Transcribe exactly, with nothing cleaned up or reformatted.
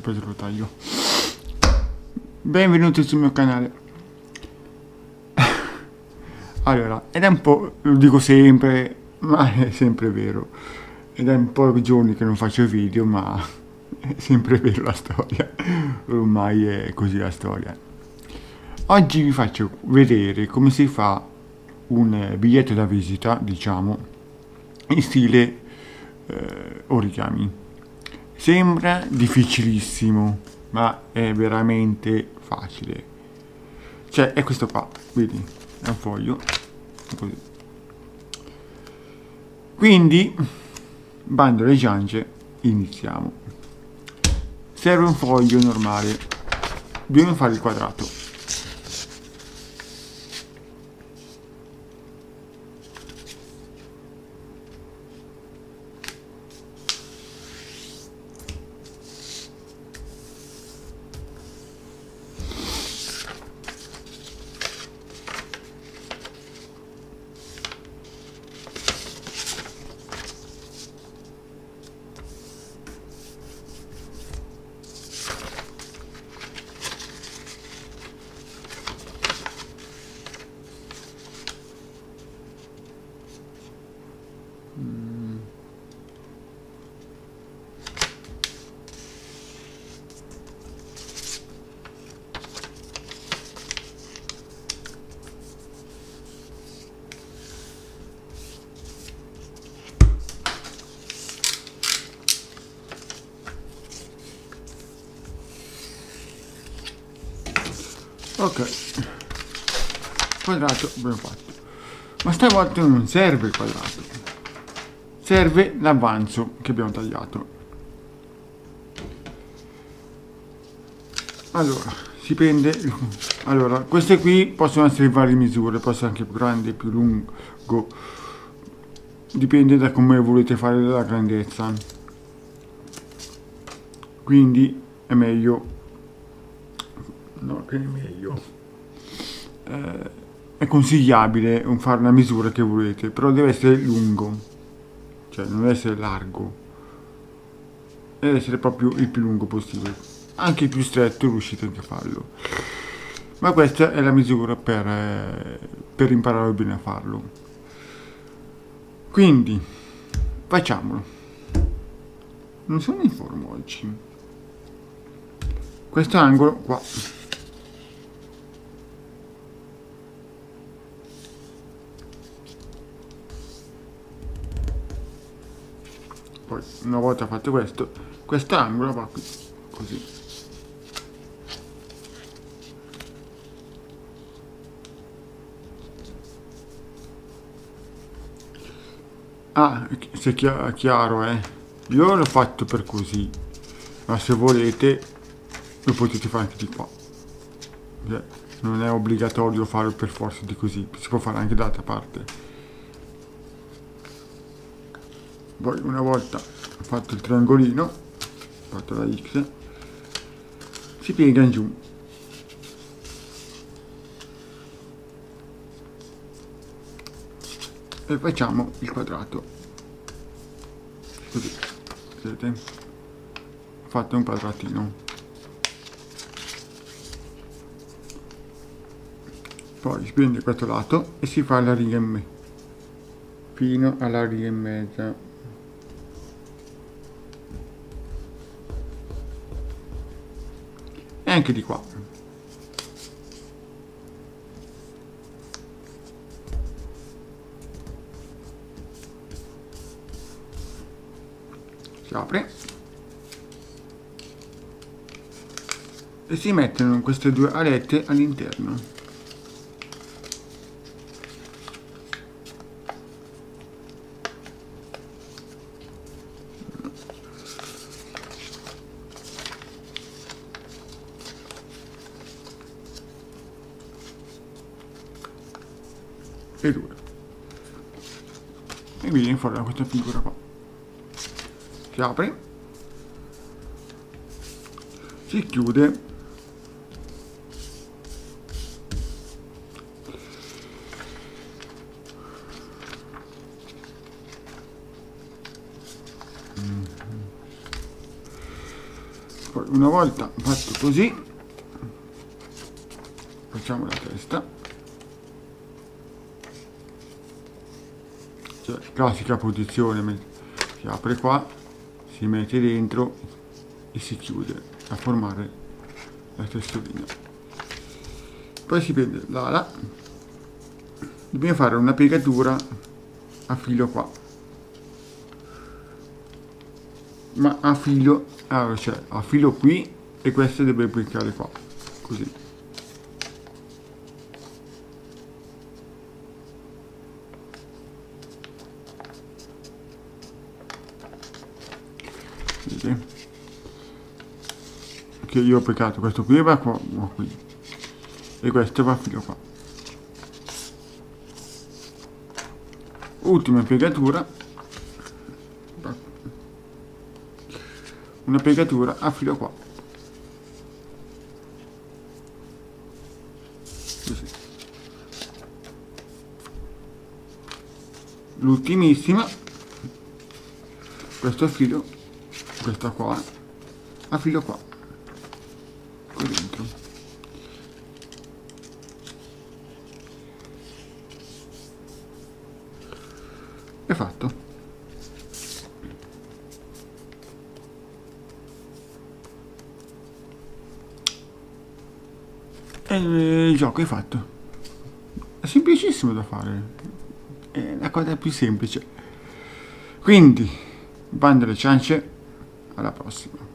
poi te lo taglio. Benvenuti sul mio canale. Allora, ed è un po', lo dico sempre, ma è sempre vero, ed è un po' di giorni che non faccio video, ma è sempre vero la storia, ormai è così la storia. Oggi vi faccio vedere come si fa un biglietto da visita, diciamo, in stile eh, origami. Sembra difficilissimo, ma è veramente facile. Cioè, è questo qua, vedi? È un foglio così. Quindi, bando alle ciance, iniziamo. Serve un foglio normale, dobbiamo fare il quadrato. Ok, quadrato abbiamo fatto, ma stavolta non serve il quadrato, serve l'avanzo che abbiamo tagliato. Allora, si prende, allora, queste qui possono essere varie misure, può essere anche più grande, più lungo, dipende da come volete fare la grandezza, quindi è meglio, no, che è meglio, eh, è consigliabile fare una misura che volete, però deve essere lungo, cioè non deve essere largo, deve essere proprio il più lungo possibile, anche il più stretto riuscite anche a farlo, ma questa è la misura per, eh, per imparare bene a farlo. Quindi facciamolo. Non sono in forma oggi. Questo angolo qua, poi una volta fatto questo, quest'angolo va qui, così. Ah, se è chiaro, eh. Io l'ho fatto per così, ma se volete lo potete fare anche di qua. Cioè, non è obbligatorio farlo per forza di così, si può fare anche dall'altra parte. Poi una volta fatto il triangolino, fatto la X, si piega in giù. E facciamo il quadrato. Così, vedete? Ho fatto un quadratino. Poi si prende questo lato e si fa la riga in me, fino alla riga in mezza. E anche di qua. Si apre e si mettono queste due alette all'interno. E due, e viene fuori da questa figura qua. Si apre, si chiude Poi una volta fatto così, facciamo la testa, cioè classica posizione, si apre qua, si mette dentro e si chiude a formare la testolina. Poi si prende l'ala, dobbiamo fare una piegatura a filo qua, ma a filo, allora, cioè a filo qui, e questo deve piegare qua, così. Vedete? Che io ho piegato questo qui, va qua, va qui, e questo va a filo qua. Ultima piegatura, una piegatura a filo qua, così. L'ultimissima, questo filo, questa qua, a filo qua, qui dentro. È fatto. E il gioco è fatto. È semplicissimo da fare, è la cosa più semplice. Quindi, bando alle ciance, alla prossima.